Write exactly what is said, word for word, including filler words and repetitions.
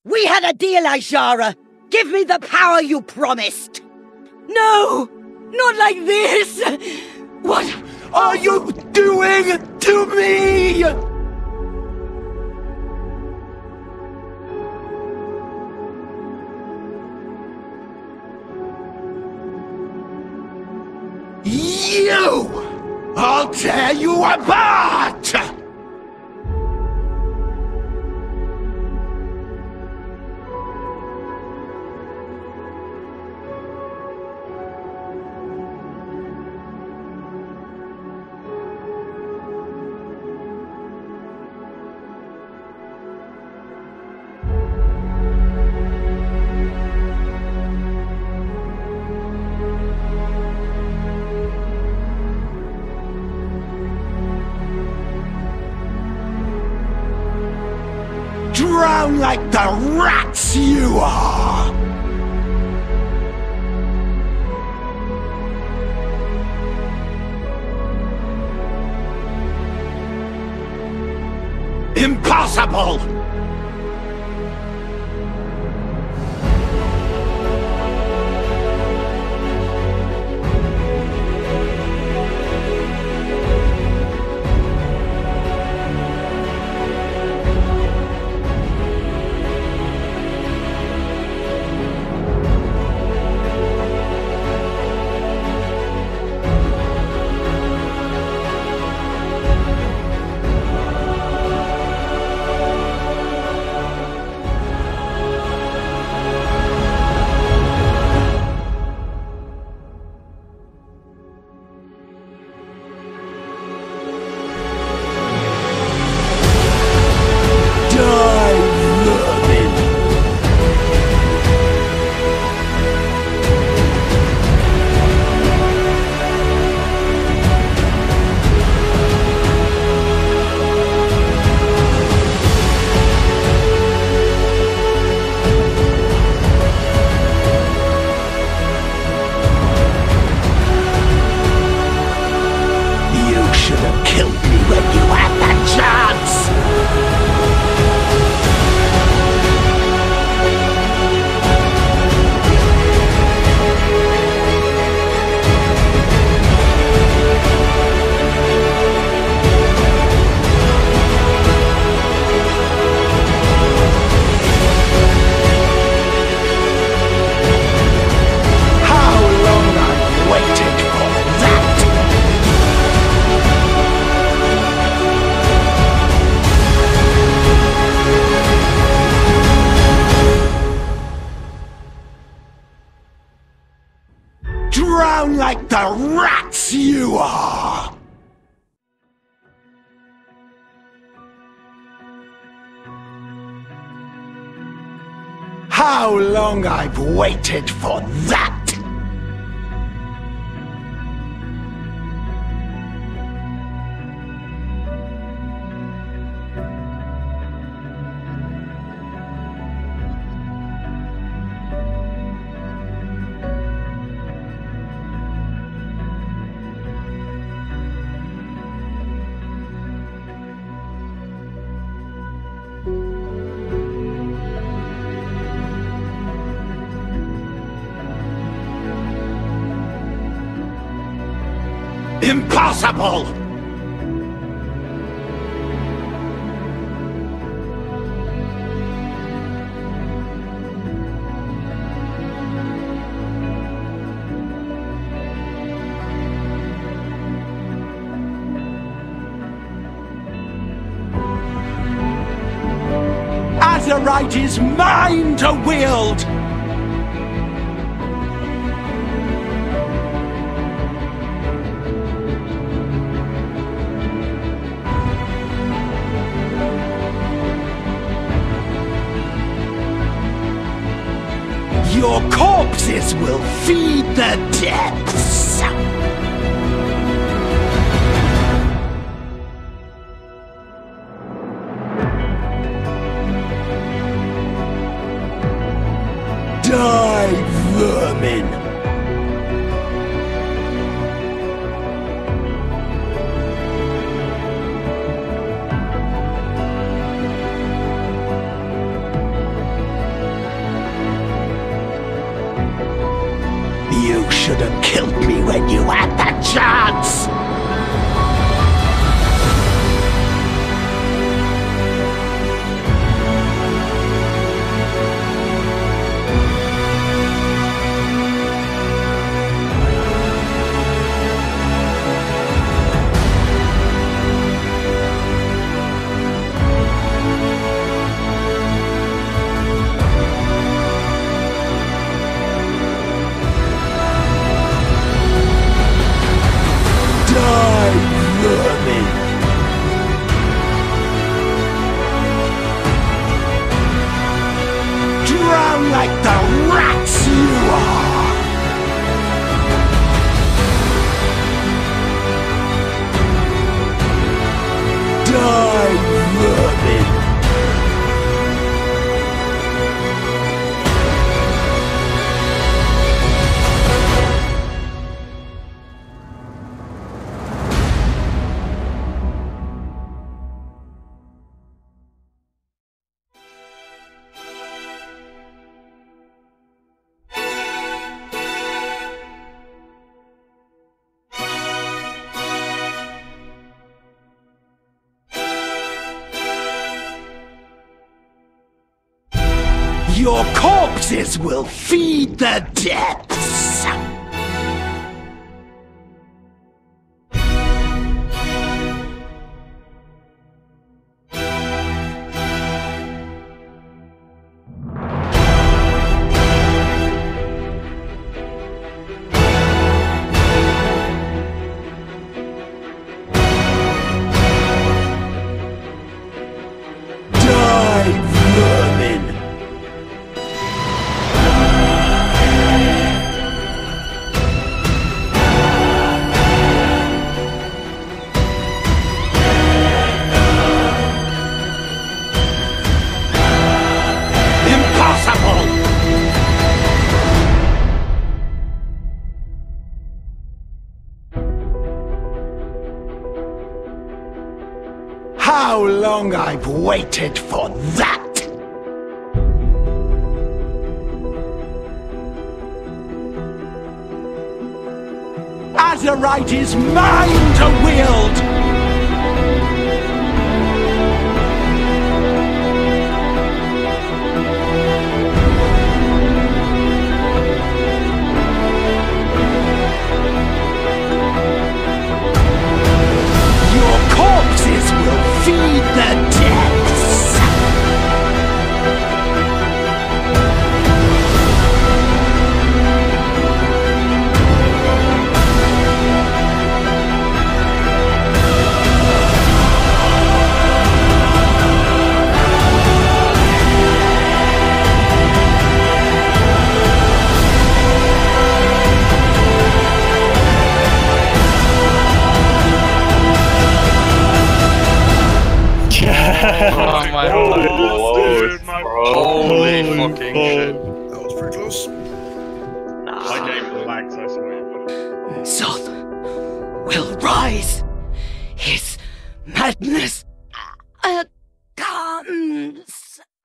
We had a deal, Ishara. Give me the power you promised. No! Not like this! What are you doing to me? You! I'll tear you apart! Drown like the rats you are! Impossible! Drown like the rats you are! How long I've waited for that! Impossible! Azerite is mine to wield! Your corpses will feed the depths! Die, vermin! You should have killed me when you had the chance! Like the rats you are! Die, vermin! Your corpses will feed the depths! How long I've waited for that! Azerite is mine to wield! Feed the depths! Oh my god. Close, Holy fucking shit. That was pretty close. Nah. My game lags, I swear. Zoth will rise. His madness